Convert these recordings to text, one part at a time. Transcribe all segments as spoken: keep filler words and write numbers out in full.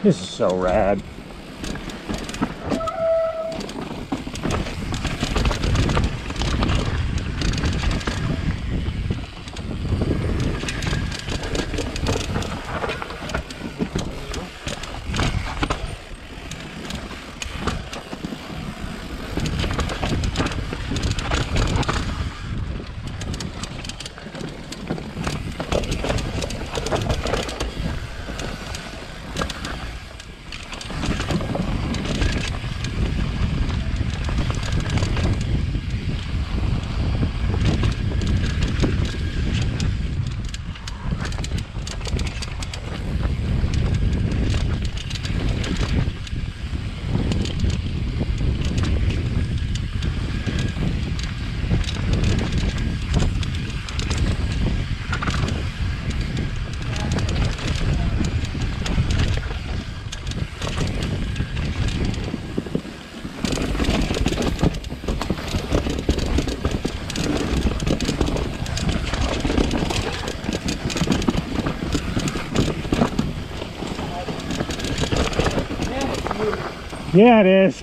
This is so rad. Yeah, it is.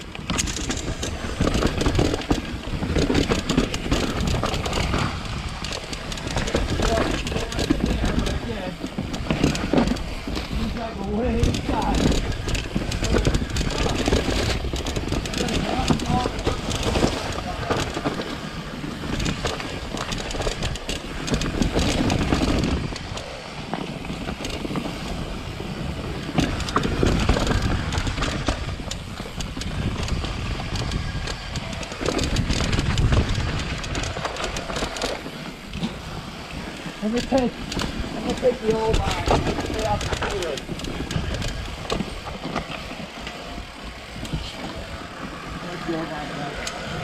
I'm gonna take, I'm gonna take the old line, I'm gonna stay off the field. Take the old line back.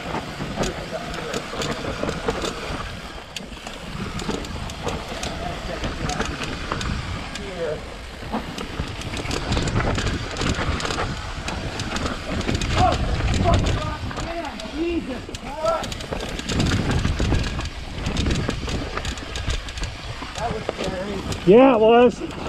Here. Oh, fuck, man, Jesus, what? That was scary. Yeah, it was.